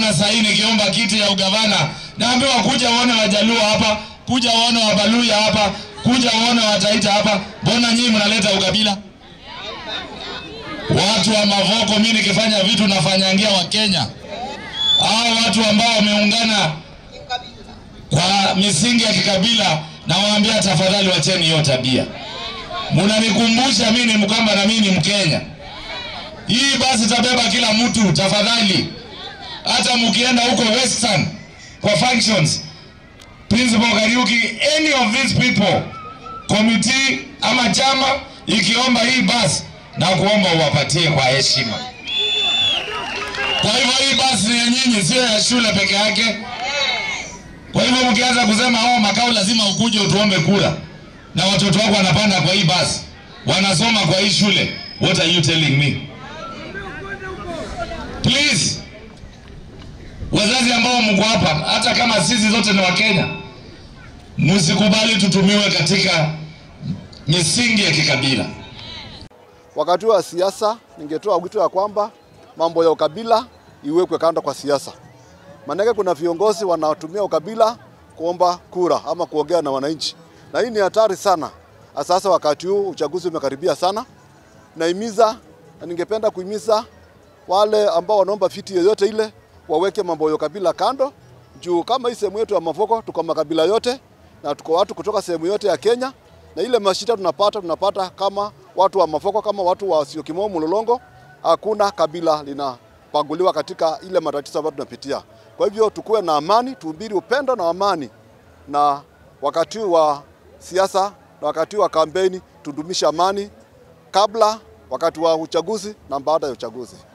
Mbona sasa hivi nikiomba kiti ya ugavana naambiwa kuja uone Wajaluo hapa, kuja uone Wabaluya hapa, kuja uone Wataita hapa? Mbona nyinyi mnaleta ukabila? Watu wa Mavoko, mimi nikifanya vitu nafanyangia wa Kenya. Hao watu ambao wameungana kwa misingi ya kikabila, na waambia tafadhali wacheni hiyo tabia. Mnanikumbusha mimi ni Mkamba na mimi ni Mkenya. Hii basi tabeba kila mtu tafadhali. Hata mkienda huko Western kwa functions, Principal Kariuki, any of these people, committee ama chama ikiomba hii basi, na kuomba uwapatie kwa heshima. Kwa hivyo hii basi ni ya nyinyi, sio ya shule peke yake. Kwa hivyo mkianza kusema Makau lazima ukuje utuombe kura, na watoto wako wanapanda kwa hii basi, wanasoma kwa hii shule, what are you telling me? Please, wazazi ambao mko hapa, hata kama sisi zote ni Wakenya, msikubali tutumiwe katika misingi ya kikabila. Wakati wa siasa ningetoa wito ya kwamba mambo ya ukabila iwekwe kando kwa siasa. Maana kuna viongozi wanatumia ukabila kuomba kura ama kuongea na wananchi. Na hii ni hatari sana. Sasa wakati huu uchaguzi umekaribia sana. Ningependa kuhimiza wale ambao wanaomba viti yoyote ile waweke mambo ya ukabila kando. Juu kama hii sehemu yetu ya Mavoko tuko makabila yote na tuko watu kutoka sehemu yote ya Kenya, na ile mashida tunapata kama watu wa Mavoko, kama watu wa Syokimau Mlolongo, hakuna kabila linapanguliwa katika ile matatizo ambayo tunapitia. Kwa hivyo tukue na amani, tuhubiri upendo na amani, na wakati wa siasa na wakati wa kampeni tudumisha amani kabla, wakati wa uchaguzi na baada ya uchaguzi.